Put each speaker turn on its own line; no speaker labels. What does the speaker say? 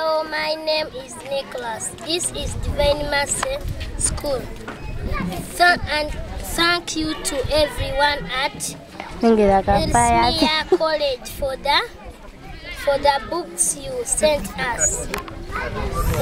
Hello, my name is Nicholaas. This is Divine Mercy School. And thank you to everyone at Ellesmere College for the books you sent us.